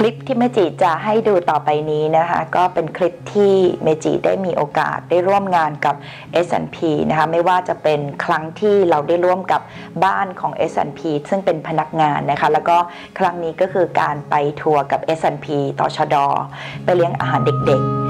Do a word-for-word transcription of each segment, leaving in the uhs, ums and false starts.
ลิปที่เมจิจะให้ดูต่อไปนี้นะคะก็เป็นคลิปที่เมจิได้มีโอกาสได้ร่วมงานกับ เอส แอนด์ พี นะคะไม่ว่าจะเป็นครั้งที่เราได้ร่วมกับบ้านของ เอส แอนด์ พี ซึ่งเป็นพนักงานนะคะแล้วก็ครั้งนี้ก็คือการไปทัวร์กับ เอส แอนด์ พี ตชด.ไปเลี้ยงอาหารเด็กๆ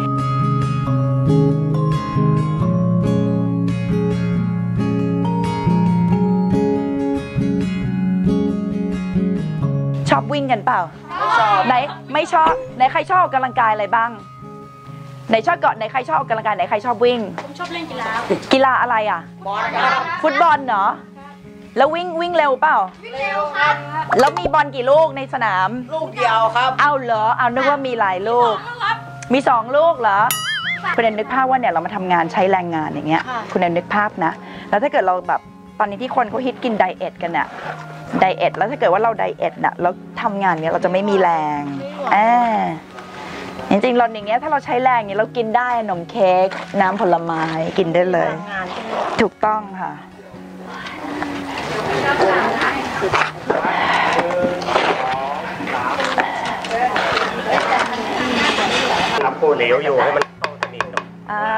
ชอบวิ่งกันเปล่าไหนไม่ชอบไหนใครชอบออกกำลังกายอะไรบ้างไหนชอบเกาะไหนใครชอบออกกำลังกายไหนใครชอบวิ่งผมชอบเล่นกีฬากีฬาอะไรอ่ะบอลครับฟุตบอลเนาะแล้ววิ่งวิ่งเร็วเปล่าวิ่งเร็วครับแล้วมีบอลกี่ลูกในสนามลูกเดียวครับเอาเหรอเอานึกว่ามีหลายลูกมีสองลูกเหรอคุณแอนนึกภาพว่าเนี่ยเรามาทำงานใช้แรงงานอย่างเงี้ยคุณแอนนึกภาพนะแล้วถ้าเกิดเราแบบตอนนี้ที่คนเขาฮิตกินไดเอทกันเนี่ยไดเอทแล้วถ้าเกิดว่าเราไดเอทน่ะแล้วทำงานเนี้ยเราจะไม่มีแรงอ่าจริงๆเราอย่างเงี้ยถ้าเราใช้แรงเนี้ยเรากินได้ขนมเค้กน้ำผลไม้กินได้เลยถูกต้องค่ะทำโคเหลวอยู่ให้มันเข้าสนิทอ่า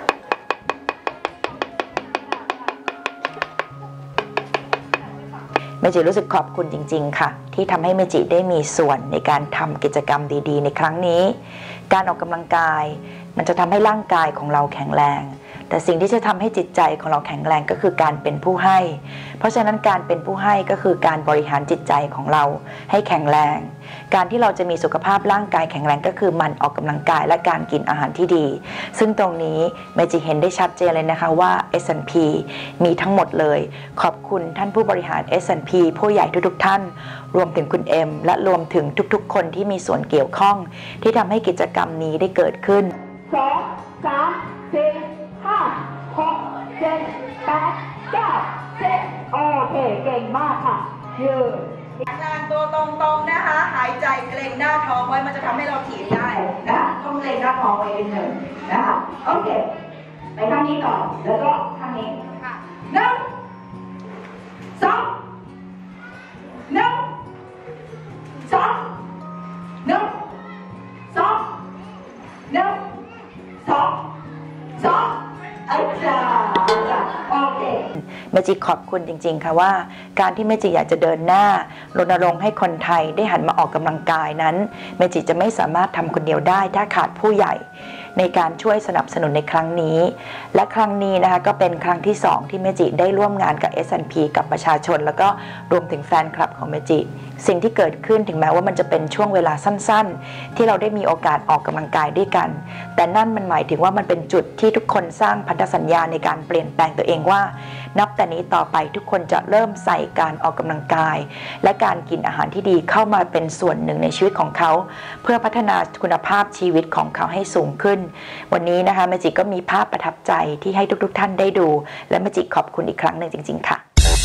เมจิรู้สึกขอบคุณจริงๆค่ะที่ทำให้เมจิได้มีส่วนในการทำกิจกรรมดีๆในครั้งนี้การออกกำลังกายมันจะทำให้ร่างกายของเราแข็งแรงแต่สิ่งที่จะทำให้จิตใจของเราแข็งแรงก็คือการเป็นผู้ให้เพราะฉะนั้นการเป็นผู้ให้ก็คือการบริหารจิตใจของเราให้แข็งแรงการที่เราจะมีสุขภาพร่างกายแข็งแรงก็คือมันออกกำลังกายและการกินอาหารที่ดีซึ่งตรงนี้เมจิเห็นได้ชัดเจนเลยนะคะว่า เอส แอนด์ พี มีทั้งหมดเลยขอบคุณท่านผู้บริหาร เอส แอนด์ พี ผู้ใหญ่ทุกๆท่านรวมถึงคุณเอ็มและรวมถึงทุกๆคนที่มีส่วนเกี่ยวข้องที่ทำให้กิจกรรมนี้ได้เกิดขึ้นสองสามสี่ห้าหกเจ็ดแปดเก้าสิบโอเคเก่งมากค่ะยืนงานตัวตรงๆนะคะหายใจเกร็งหน้าท้องไว้มันจะทำให้เราถีบได้นะต้องเกร็งหน้าท้องไว้นิดหนึ่งนะคะโอเคไปข้างนี้ก่อนแล้วก็ข้างนี้ค่ะหนึ่งสองหนึ่งสองหนึ่งสองหนึ่งสองสองอาจารย์โอเคเมจิขอบคุณจริงๆค่ะว่าการที่เมจิอยากจะเดินหน้ารณรงค์ให้คนไทยได้หันมาออกกำลังกายนั้นเมจิจะไม่สามารถทำคนเดียวได้ถ้าขาดผู้ใหญ่ในการช่วยสนับสนุนในครั้งนี้และครั้งนี้นะคะก็เป็นครั้งที่สองที่เมจิได้ร่วมงานกับ เอส แอนด์ พี กับประชาชนแล้วก็รวมถึงแฟนคลับของเมจิสิ่งที่เกิดขึ้นถึงแม้ว่ามันจะเป็นช่วงเวลาสั้นๆที่เราได้มีโอกาสออกกำลังกายด้วยกันแต่นั่นมันหมายถึงว่ามันเป็นจุดที่ทุกคนสร้างพันธสัญญาในการเปลี่ยนแปลงตัวเองว่านับแต่นี้ต่อไปทุกคนจะเริ่มใส่การออกกำลังกายและการกินอาหารที่ดีเข้ามาเป็นส่วนหนึ่งในชีวิตของเขาเพื่อพัฒนาคุณภาพชีวิตของเขาให้สูงขึ้นวันนี้นะคะเมจิก็มีภาพประทับใจที่ให้ทุกๆท่านได้ดูและเมจิขอบคุณอีกครั้งหนึ่งจริงๆค่ะ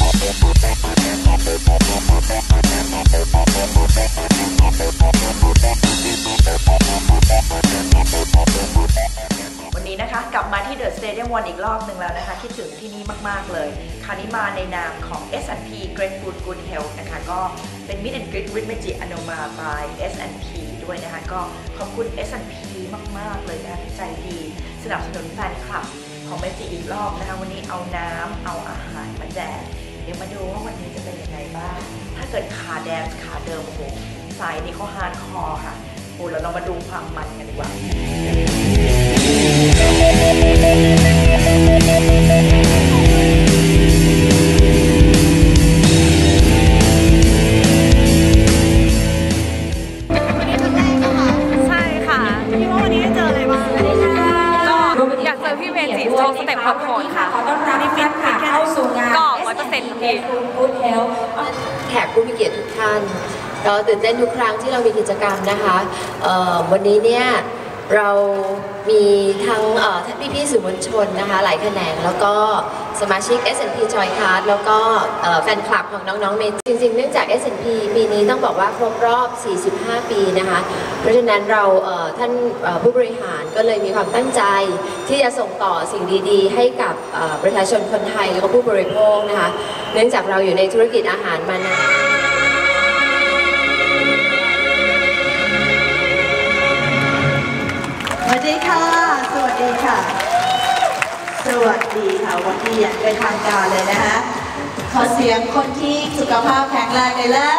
วันนี้นะคะกลับมาที่เดอะสเตเดียมวันอีกรอบหนึ่งแล้วนะคะคิดถึงที่นี่มากๆเลยคราวนี้มาในนามของ เอส แอนด์ พี Great Food Good Health นะคะก็เป็น Meet and Greet with Meiji Anoma by เอส แอนด์ พี ด้วยนะคะก็ขอบคุณ เอส แอนด์ พี มากๆเลยนะคะที่ใจดีสนับสนุนแฟนคลับของเมจิอีกรอบนะคะวันนี้เอาน้ำเอาอาหารมาแจกเดี๋ยวมาดูว่าวันนี้จะเป็นยังไงบ้างถ้าเกิดขาแดนซ์ขาเดิมโอ้โหสายนี้เขาฮาร์ดคอร์ค่ะโอ้แล้วเรามาดูความมันกันดีกว่าแขกผู้มีเกียรติทุกท่านเราตื่นเต้นทุกครั้งที่เรามีกิจกรรมนะคะวันนี้เนี่ยเรามีทั้งพี่ๆสื่อมวลชนนะคะหลายแขนงแล้วก็สมาชิก เอส แอนด์ พี Joy Card แล้วก็แฟนคลับของน้องๆเมจิจริงๆเนื่องจาก เอส แอนด์ พี ปีนี้ต้องบอกว่าครบรอบสี่สิบห้าปีนะคะเพราะฉะนั้นเราท่านผู้บริหารก็เลยมีความตั้งใจที่จะส่งต่อสิ่งดีๆให้กับประชาชนคนไทยแล้วก็ผู้บริโภคนะคะเนื่องจากเราอยู่ในธุรกิจอาหารมานานค่ะวันที่อย่างเป็นทางการเลยนะคะขอเสียงคนที่สุขภาพแข็งแรงเลยแล้ว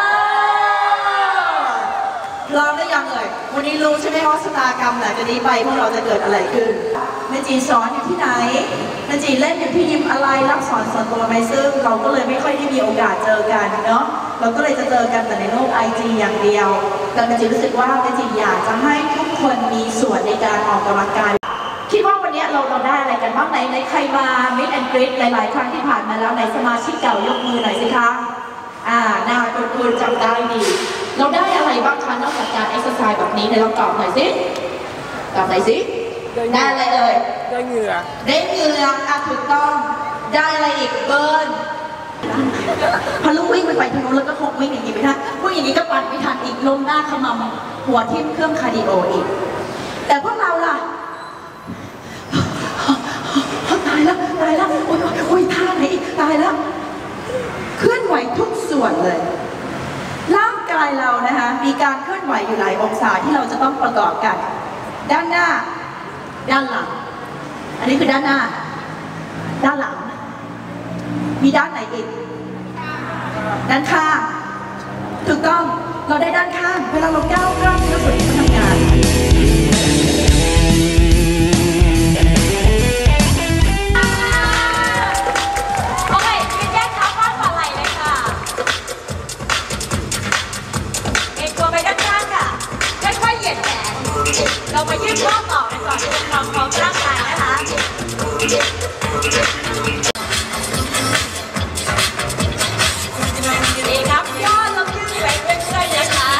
พร้อมหรือยังเอ่ยวันนี้รู้ใช่ไหมว่าชะตากรรมหลังจากนี้ไปพวกเราจะเกิดอะไรขึ้นแม่จีสอนอยู่ที่ไหนแม่จีเล่นอยู่ที่ยิมอะไรรับสอนส่วนตัวไหมซึ่งเราก็เลยไม่ค่อยได้มีโอกาสเจอกันเนาะเราก็เลยจะเจอกันแต่ในโลกไอจีอย่างเดียวแต่แม่จีรู้สึกว่าแม่จีอยากจะให้ทุกคนมีส่วนในการออกกำลังกายคิดว่าวันนี้เราเราได้อะไรกันบ้างไหนในใครมามิดแอนด์กริดหลายๆครั้งที่ผ่านมาแล้วในสมาชิกเก่ายกมือหน่อยสิคะอ่าหน้าคุณคุณจำได้ดีเราได้อะไรบ้างคะนอกจากการเอ็กซ์ไซส์แบบนี้ในเราตอบหน่อยสิตอบหน่อยสิได้อะไรเอ่ยได้เหงื่อได้เหงื่ออ่ะถูกต้องได้อะไรอีกเบิร์นพอลูกวิ่งไปไปทางนู้นแล้วก็คงวิ่งอย่างนี้ไม่ทันวิ่งอย่างนี้ก็ปั่นไม่ทันอีกล้มหน้าขมำหัวทิ่มเครื่องคาร์ดิโออีกแต่พวกเราล่ะตายแล้วตายแล้วโอ้ยโอ้ยท่าไหนอีกตายแล้วเคลื่อนไหวทุกส่วนเลยร่างกายเรานะคะมีการเคลื่อนไหวอยู่หลายองศาที่เราจะต้องประกอบกันด้านหน้าด้านหลังอันนี้คือด้านหน้าด้านหลังมีด้านไหนอีกด้านข้างถูกต้องเราได้ด้านข้างเวลาเราก้าวกล้ามเนื้อส่วนนี้มันทำงานเรามายืดข้อต่อกันก่อนเป็นความพร้อมร่างกายนะคะดีครับย่อแล้วยืดไปเรื่อยๆนะคะ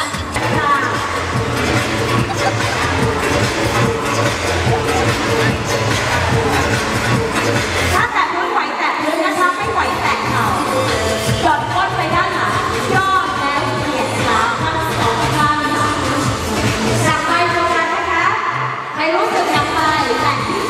ถ้าแตะพื้นไหวแตะพื้นนะคะไม่ไหวแตะเข่ากดก้นไปด้านหลังย่อแล้วเหยียดขาทั้งสองข้างจับไปตรงกันนะคะใครรู้สึกจับไปแตะที่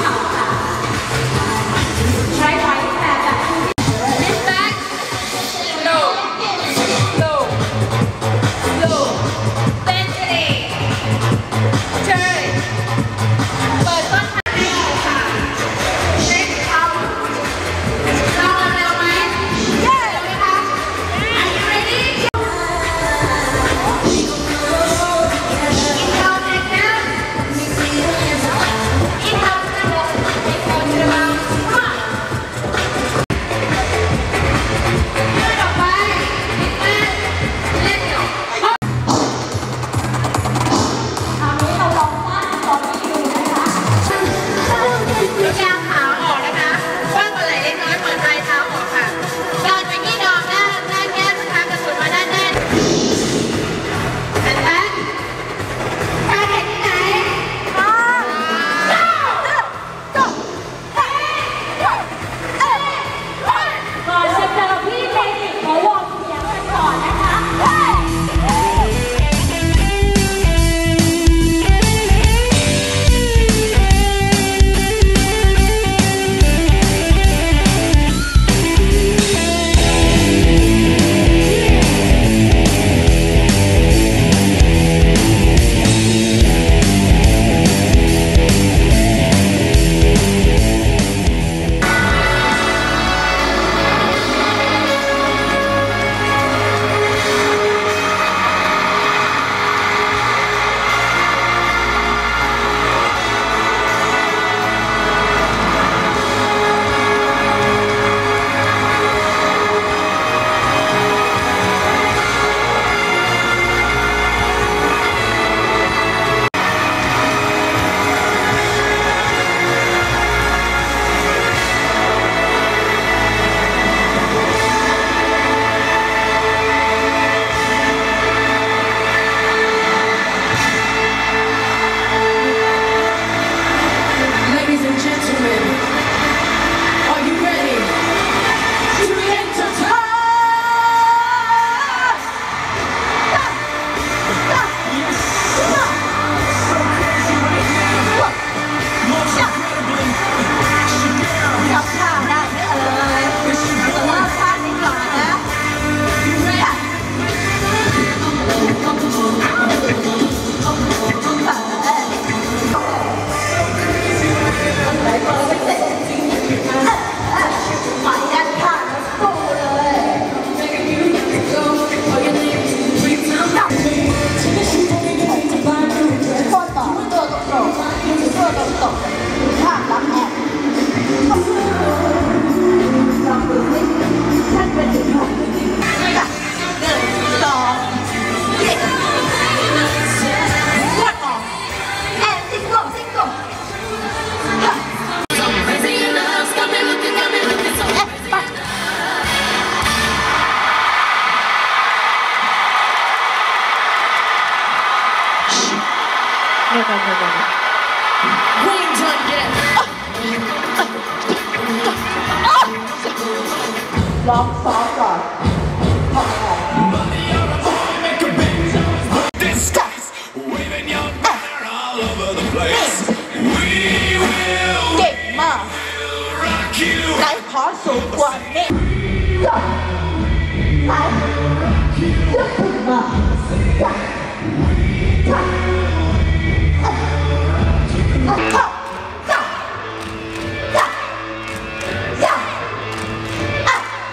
no no no no Wellington yes ลองซ้อมก่อนพอแล้ว เก่งมากไหนขอสูงกว่านี้จ้ะไหนจะขึ้นมาจ้ะจ้ะจ้ะจ้ะจ้ะจ้ะอ่ะ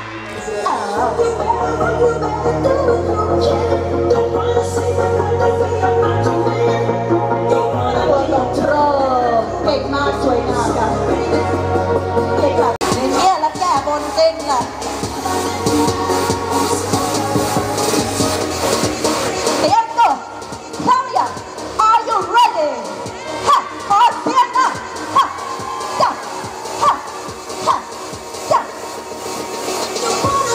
ตัวลงโทษเก่งมากสวยงามกันเก่งแบบนี้แล้วแก่บนจริงแหละเตียนก็เท่าอย่าง Are you ready ฮะขอเสียงนะฮะจ้ะฮะฮะจ้ะฮะ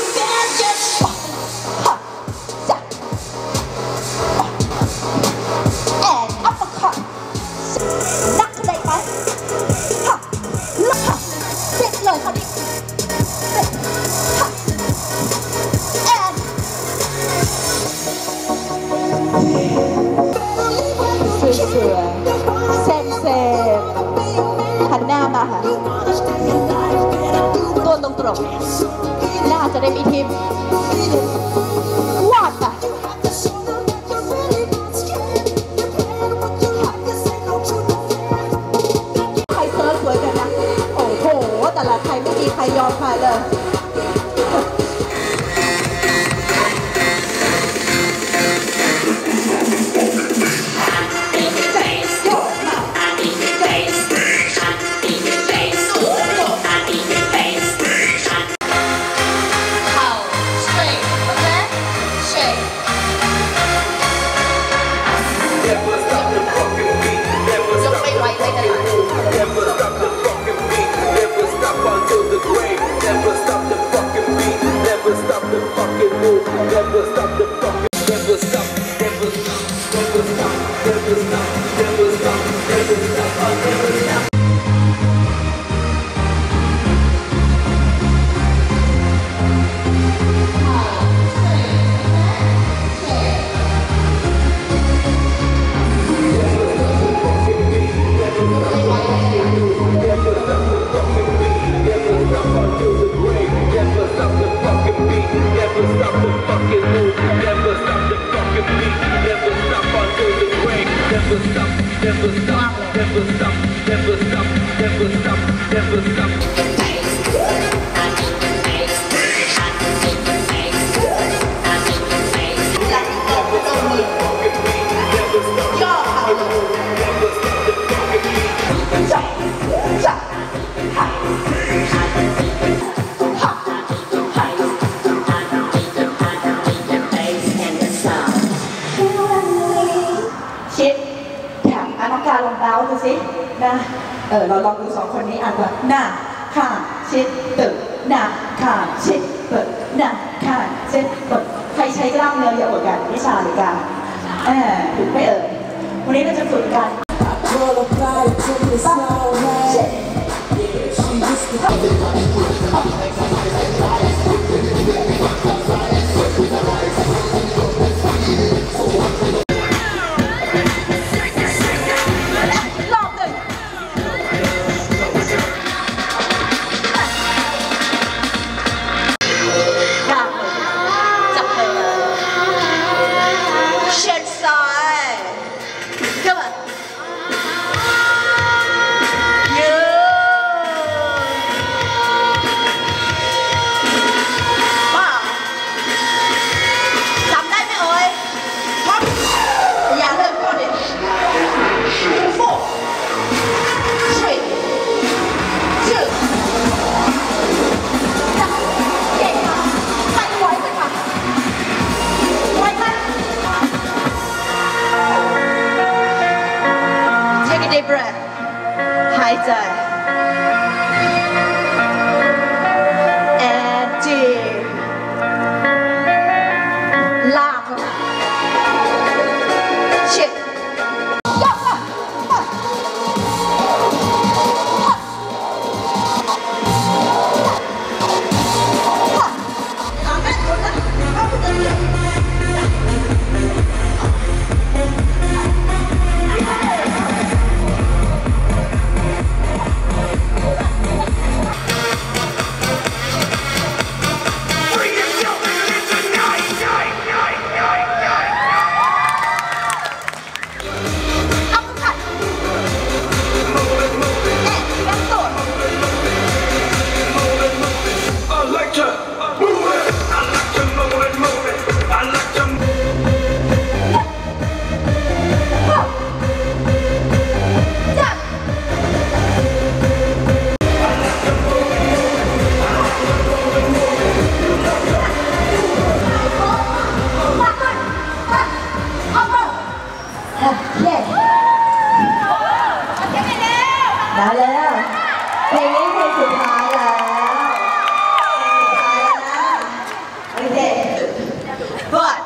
จ้ะ and uppercut นักแสดงไหมฮะแล้วฮะเสร็จเลยคราวนี้เสร็จฮะ and สวยๆเซมเซมหันหน้ามาค่ะตัวตรงๆหน้าจะได้มีทิมวาดค่ะใครเซิร์ฟสวยกันนะโอ้โหแต่ละใครไม่มีใครยอมใครเลยชิดแถมอนักการลองเดาดูสินะเออเราลองดูสองคนนี้อ่านว่าหน้าข้างชิดตึกหน้าข้างชิดเปิดหน้าข้างชิดเปิดใครใช้กล้ามเนื้อเยอะกว่ากันวิชาหรือการเออถูกไม่เอ่ยวันนี้เราจะฝึกกันDeep breath หายใจ and deep ลากเข้ามา ชิด ยกเย้ได้แล้วเพลงนี้เพลงสุดท้ายแล้วสุดท้ายแล้วนะโอเคบอด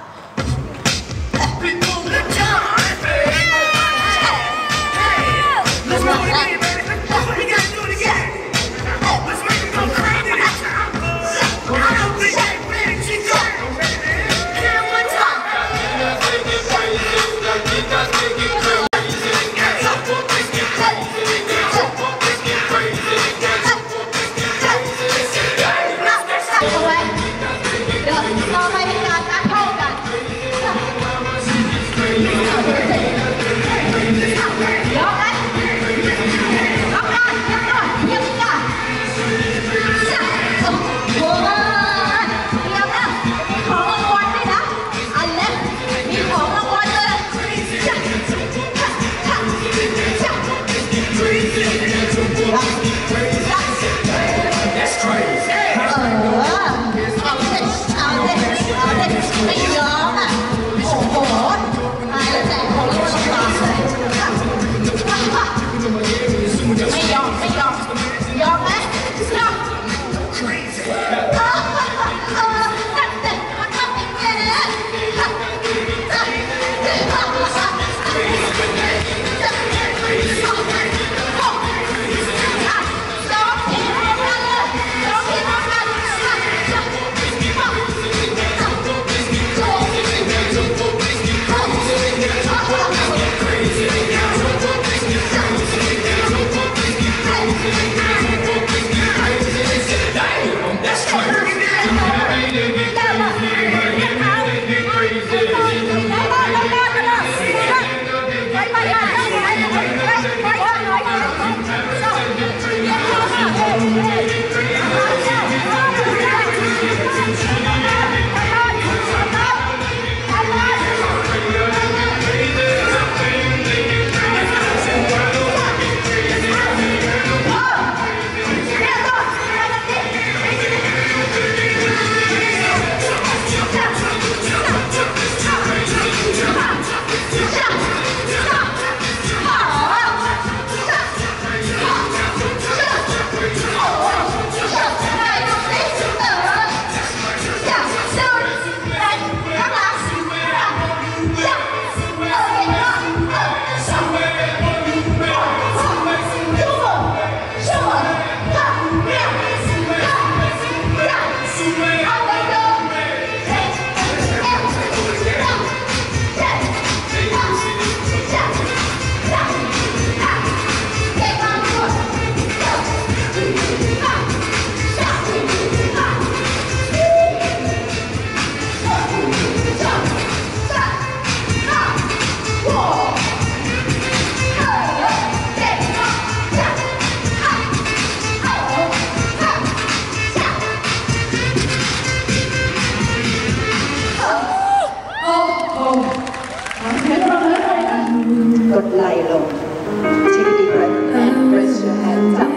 กดไหล่ลง Take a deep breath and press your hands up.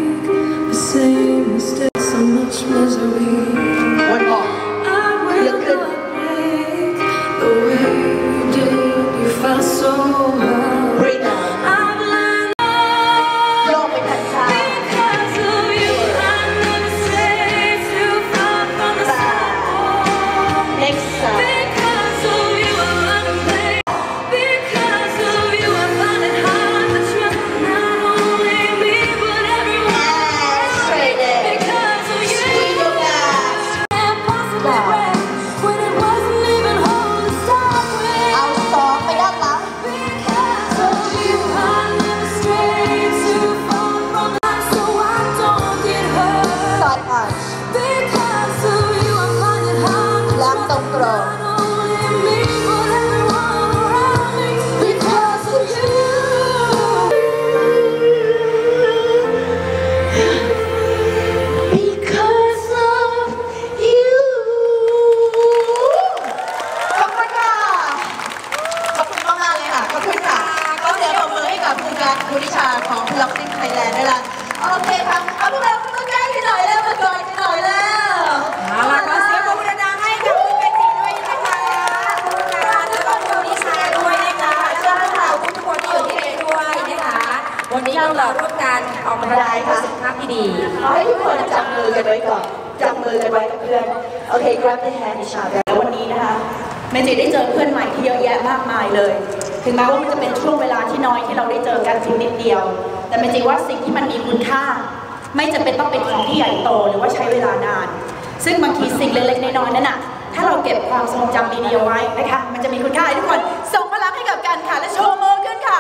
One more. ลุกขึ้น Breathe out. โยกไปทางซ้าย Next side. Blocking Thailand ด้วยล่ะโอเคครับเอาพวกเราเข้ามาใกล้กันหน่อยแล้วมากอดกันหน่อยแล้วเอาล่ะขอเสียงปรบมือดังๆให้กับคุณเบนจีด้วยนะคะขอบคุณค่ะแล้วก็คุณนิชาด้วยนะคะนี้เราเราร่วมกันออกกำลังกายเพื่อสุขภาพที่ดีขอให้ทุกคนจับมือกันไว้ก่อนจับมือกันไว้กับเพื่อนโอเค grab the hand each other แล้ววันนี้นะคะเมจิได้เจอเพื่อนใหม่ที่เยอะแยะมากมายเลยถึงแม้ว่ามันจะเป็นช่วงเวลาที่น้อยที่เราได้เจอกันเพียงนิดเดียวแต่เมจิว่าสิ่งที่มันมีคุณค่าไม่จำเป็นต้องเป็นของที่ใหญ่โตหรือว่าใช้เวลานานซึ่งบางทีสิ่งเล็กๆน้อยๆนั่นน่ะถ้าเราเก็บความทรงจำดีๆเอาไว้นะคะมันจะมีคุณค่าให้ทุกคนส่งพลังให้กับกันค่ะและโชว์มือขึ้นค่ะ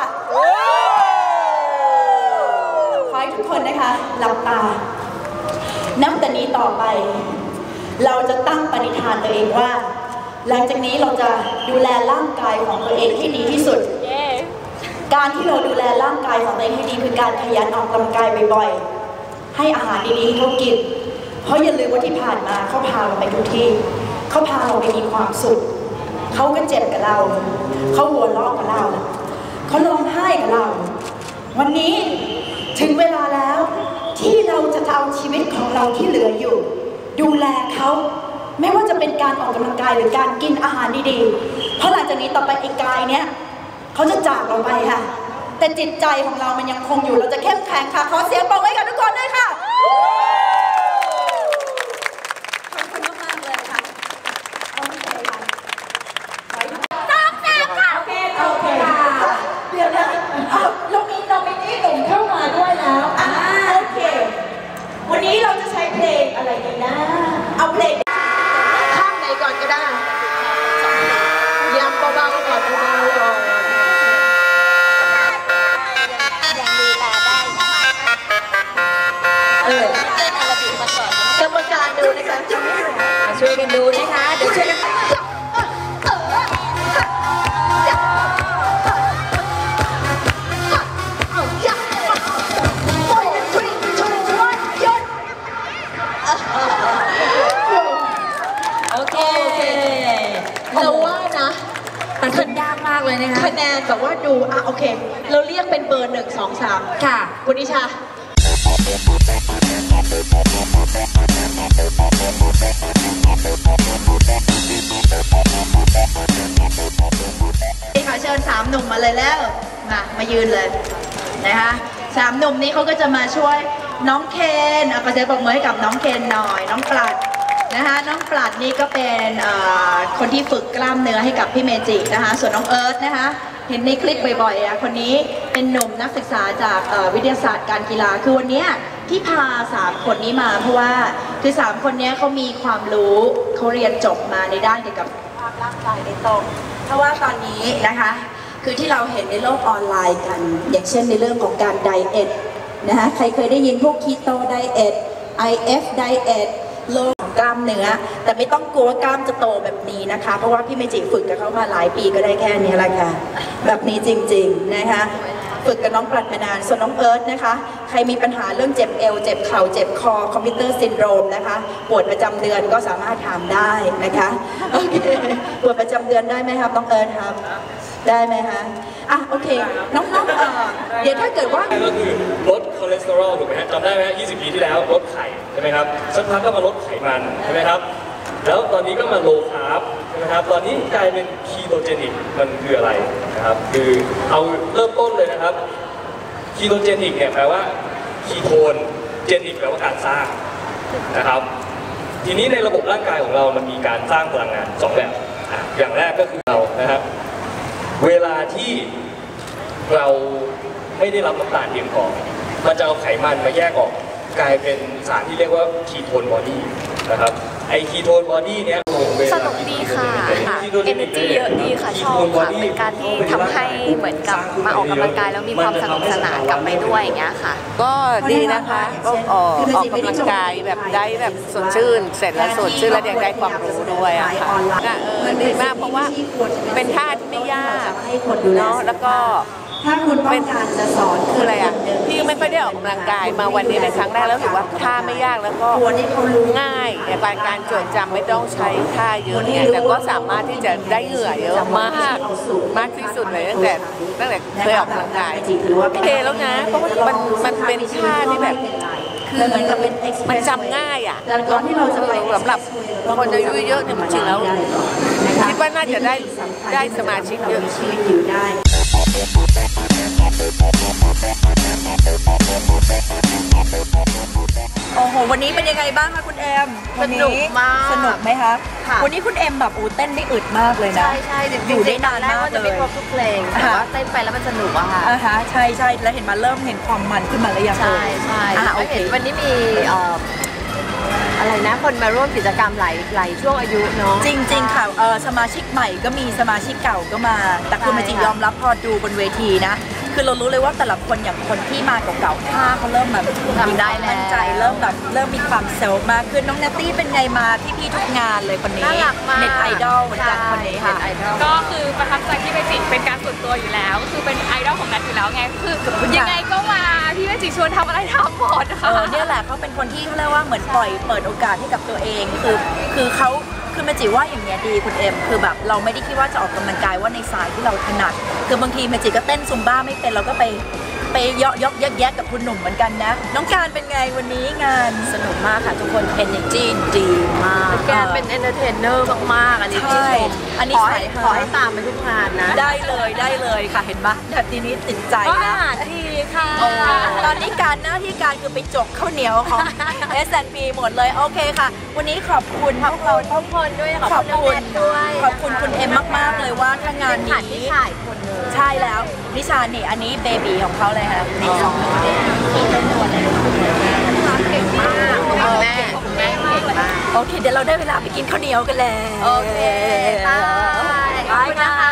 ขอให้ทุกคนนะคะหลับตานับแต่นี้ต่อไปเราจะตั้งปณิธานตัวเองว่าหลังจากนี้เราจะดูแลร่างกายของตัวเองให้ดีที่สุด yeah. การที่เราดูแลร่างกายของตัวเองให้ดีคือการขยันออกกำลังกายบ่อยๆให้อาหารดีๆให้เขากินเพราะอย่าลืมว่าที่ผ่านมาเขาพาเราไปทุกที่เขาพาเราไปมีความสุขเขาก็เจ็บกับเราเขาหัวเราะกับเราเขาร้องไห้กับเราวันนี้ถึงเวลาแล้วที่เราจะเอาชีวิตของเราที่เหลืออยู่ดูแลเขาไม่ว่าจะเป็นการออกกำลังกายหรือการกินอาหารดีๆเพราะหลังจากนี้ต่อไปไอ้กายเนี้ยเขาจะจากเราไปค่ะแต่จิตใจของเรามันยังคงอยู่เราจะเข้มแข็งค่ะขอเสียงปรบมือให้กับทุกคนด้วยค่ะขอบคุณมากๆเลยค่ะโอเคค่ะต้องแจกค่ะโอเคโอเคเดี๋ยวนะเรามีน้องมินี่หนุ่มเข้ามาด้วยแล้วอ่าโอเควันนี้เราจะใช้เพลงอะไรดีนะเอาเพลงข้างไหนก่อนก็ได้ยำเบาๆก่อนเบาๆก่อนยังดูแลได้เออกรรมการดูนะคะช่วยกันดูนะคะเดี๋ยวช่วยกันเราว่านะมันขึ้นยากมากเลยนะคะคะแนนแบบว่าดูอ่ะโอเคเราเรียกเป็นเบอร์หนึ่งสองสามค่ะคุณนิชาขอเชิญสามหนุ่มมาเลยแล้วมามายืนเลยนะคะสามหนุ่มนี้เขาก็จะมาช่วยน้องเคนเอาขอเสียงปรบมือให้กับน้องเคนหน่อยน้องปลัดนะคะน้องปลัดนี่ก็เป็นคนที่ฝึกกล้ามเนื้อให้กับพี่เมจินะคะส่วนน้องเอิร์ธนะคะเห็นในคลิปบ่อยๆอ่ะคนนี้เป็นหนุ่มนักศึกษาจากวิทยาศาสตร์การกีฬาคือวันนี้ที่พาสามคนนี้มาเพราะว่าคือสามคนนี้เขามีความรู้เขาเรียนจบมาในด้านเกี่ยวกับความร่างกายโดยตรงเพราะว่าตอนนี้นะคะคือที่เราเห็นในโลกออนไลน์กันอย่างเช่นในเรื่องของการไดเอทนะคะใครเคยได้ยินพวกคีโตไดเอท ไอ เอฟ ไดเอทโลของกล้ามเนื้อแต่ไม่ต้องกลัวว่ากล้ามจะโตแบบนี้นะคะเพราะว่าพี่เมจิฝึกกับเขามาหลายปีก็ได้แค่นี้แหละค่ะแบบนี้จริงๆนะคะฝึกกับน้องปลัดมานานส่วนน้องเอิร์ธนะคะใครมีปัญหาเรื่องเจ็บเอวเจ็บเข่าเจ็บคอคอมพิวเตอร์ซินโดรมนะคะปวดประจำเดือนก็สามารถถามได้นะคะโอเคปวดประจำเดือนได้ไหมครับน้องเอิร์ธครับได้ไหมคะอ่ะโอเคน้องๆเอ่อเดี๋ยวถ้าเกิดว่าก็คือลดคอเลสเตอรอลถูกไหมฮะจำได้ไหมฮะยี่สิบปีที่แล้วลดไข่ใช่ไหมครับสักพักก็มาลดไขมันใช่ไหมครับแล้วตอนนี้ก็มาโลคาร์บใช่ไหมครับตอนนี้กลายเป็นคีโตเจนิกมันคืออะไรนะครับคือเอาเริ่มต้นเลยนะครับคีโตเจนิกเนี่ยแปลว่าคีโทนเจนิกแปลว่าการสร้างนะครับทีนี้ในระบบร่างกายของเรามันมีการสร้างพลังงานสองแบบอย่างแรกก็คือเรานะครับเวลาที่เราไม่ได้รับน้ำตาลเพียงพอมันจะเอาไขมันมาแยกออกกลายเป็นสารที่เรียกว่าคีโทนบอดี้นะครับไอคีโทนบอดี้เนี้ยสนุกดีค่ะเอเนอร์จีเยอะดีค่ะชอบค่ะเป็นการที่ทำให้เหมือนกับมาออกกำลังกายแล้วมีความสนุกสนานกลับไปด้วยอย่างเงี้ยค่ะก็ดีนะคะก็ออกออกกำลังกายแบบได้แบบสดชื่นเสร็จแล้วสดชื่นแล้วยังได้ความรู้ด้วยอะค่ะเออดีมากเพราะว่าเป็นท่าที่ไม่ยากเนาะแล้วก็ถ้าคุณต้องการจะสอนคืออะไรอ่ะพี่ไม่ค่อยได้ออกกำลังกายมาวันนี้เป็นครั้งแรกแล้วถือว่าท่าไม่ยากแล้วก็ง่ายในการการจดจำไม่ต้องใช้ท่าเยอะเนี่ยแต่ก็สามารถที่จะได้เหงื่อเยอะมากมากที่สุดเลยตั้งแต่ตั้งแต่เคยออกกำลังกายโอเคแล้วนะเพราะว่ามันมันเป็นท่าที่แบบคือมันจำง่ายอ่ะตอนที่เราจะไปสำหรับคนอายุเยอะเนี่ยจริงแล้วคิดว่าน่าจะได้ได้สมาชิกเยอะชีวิตอยู่ได้วันนี้เป็นยังไงบ้างคะคุณเอ็มสนุกมากสนุกไหมคะค่ะวันนี้คุณเอ็มแบบโอ้เต้นได้อึดมากเลยนะใช่ใช่อยู่ได้นานมากว่าจะไม่ครบทุกเพลงแต่ว่าเต้นไปแล้วมันสนุกอะค่ะอ่าฮะใช่ใช่แล้วเห็นมาเริ่มเห็นความมันขึ้นมาแล้วยังใช่ใช่อ่าแล้วโอเคเห็นวันนี้มีเอ่ออะไรนะคนมาร่วมกิจกรรมหลายหลายช่วงอายุเนาะจริงๆค่ะเออสมาชิกใหม่ก็มีสมาชิกเก่าก็มา แต่คือใช่มันจริงค่ะยอมรับพอดูบนเวทีนะ คือเรารู้เลยว่าแต่ละคนอย่างคนที่มาเก่าๆท่าเขาเริ่มแบบทำได้แล้วมั่นใจเริ่มแบบเริ่มมีความเซลล์มากขึ้นน้องเนตตี้เป็นไงมาพี่ๆทุกงานเลยคนนี้น่ารักมากเน็ตไอดอลเหมือนกันคนนี้ค่ะเน็ตไอดอลก็คือประทับใจที่เมจิเป็นการส่วนตัวอยู่แล้ว คือเป็นไอดอลของนัทอยู่แล้วไงคือคุณอยากยังไงก็มาพี่เมจิชวนทำอะไรทำหมดเอค่ะอเนี่ยแหละเขาเป็นคนที่เขาเรียกว่าเหมือนปล่อยเปิดโอกาสให้กับตัวเองคือคือเขาคือเมจิว่าอย่างเงี้ยดีคุณเอ็มคือแบบเราไม่ได้คิดว่าจะออกกำลังกายว่าในสายที่เราถนัดคือบางทีเมจิก็เต้นซุมบ้าไม่เป็นเราก็ไปไปยกยกยักแยกกับคุณหนุ่มเหมือนกันนะน้องการเป็นไงวันนี้งานสนุกมากค่ะทุกคน energy ดีมากแกเป็น entertainer มากๆอันนี้ใช่ที่ชมอันนี้ขอให้สายฮาขอให้ตามไปทุกงานนะได้เลยได้เลยค่ะเห็นปะแบบทีนี้ติดใจก็นะอาหารดีค่ะโอ้ตอนนี้การหน้าที่การคือไปจกข้าวเหนียวของ เอส แอนด์ พี หมดเลยโอเคค่ะ วันนี้ขอบคุณพวกเราทุกคนด้วยขอบขอบคุณน้องคุณแนทด้วยขอบคุณคุณเอ็มมากๆเลยว่าถ้างานขาดนี้ที่ถ่ายคนหนึงใช่แล้วนิชานี่อันนี้เบบีของเขาเลยค่ะนี่สองคนเก่งมากคุณแม่คุณแม่เก่งมากโอเคเดี๋ยวเราได้เวลาไปกินข้าวเหนียวกันแล้วโอเคบายขอบคุณนะคะ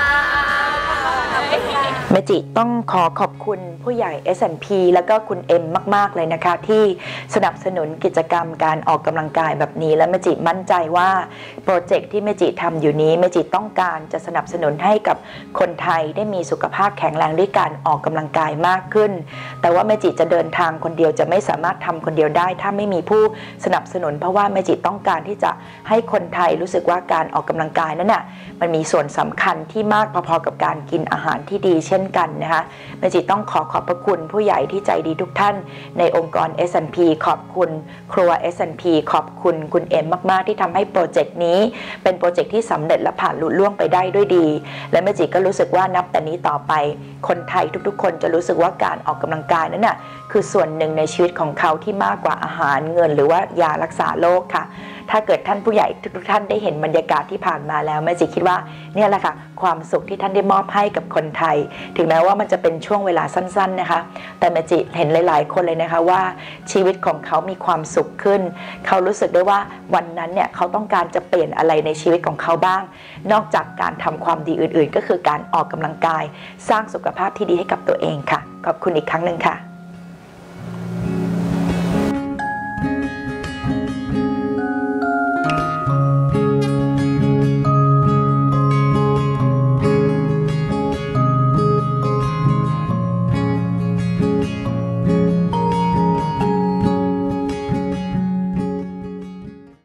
เมจิต้องขอขอบคุณผู้ใหญ่ เอส แอนด์ พี แล้วก็คุณเอ็มมากๆเลยนะคะที่สนับสนุนกิจกรรมการออกกำลังกายแบบนี้และเมจิมั่นใจว่าโปรเจกต์ที่เมจิทำอยู่นี้เมจิต้องการจะสนับสนุนให้กับคนไทยได้มีสุขภาพแข็งแรงด้วยการออกกำลังกายมากขึ้นแต่ว่าเมจิจะเดินทางคนเดียวจะไม่สามารถทำคนเดียวได้ถ้าไม่มีผู้สนับสนุนเพราะว่าเมจิต้องการที่จะให้คนไทยรู้สึกว่าการออกกำลังกายนั้นน่ะมันมีส่วนสำคัญที่มากพอๆกับการกินอาหารที่ดีเช่นกันนะคะเมจิต้องขอขอบพระคุณผู้ใหญ่ที่ใจดีทุกท่านในองค์กร เอส แอนด์ พี ขอบคุณครัว เอส แอนด์ พี ขอบคุณคุณเอ็มมากๆที่ทำให้โปรเจกต์นี้เป็นโปรเจกต์ที่สำเร็จและผ่านลุล่วงไปได้ด้วยดีและเมจิก็รู้สึกว่านับแต่นี้ต่อไปคนไทยทุกๆคนจะรู้สึกว่าการออกกำลังกายนั้นน่ะคือส่วนหนึ่งในชีวิตของเขาที่มากกว่าอาหารเงินหรือว่ายารักษาโรคค่ะถ้าเกิดท่านผู้ใหญ่ทุกๆท่านได้เห็นบรรยากาศที่ผ่านมาแล้วเมจิคิดว่าเนี่ยแหละค่ะความสุขที่ท่านได้มอบให้กับคนไทยถึงแม้ว่ามันจะเป็นช่วงเวลาสั้นๆนะคะแต่เมจิเห็นหลายๆคนเลยนะคะว่าชีวิตของเขามีความสุขขึ้นเขารู้สึกได้ว่าวันนั้นเนี่ยเขาต้องการจะเปลี่ยนอะไรในชีวิตของเขาบ้างนอกจากการทำความดีอื่นๆก็คือการออกกำลังกายสร้างสุขภาพที่ดีให้กับตัวเองค่ะขอบคุณอีกครั้งหนึ่งค่ะ